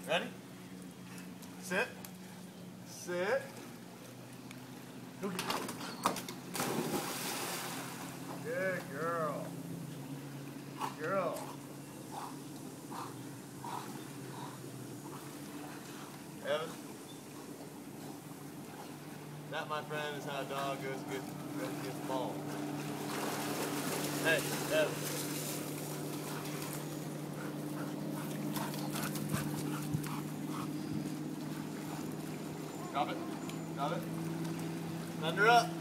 Ready? Sit. Sit. Go get it. Good girl. Good girl. Evan? That, my friend, is how a dog goes to get the ball. Hey, Evan. Drop it. Drop it. Thunder up.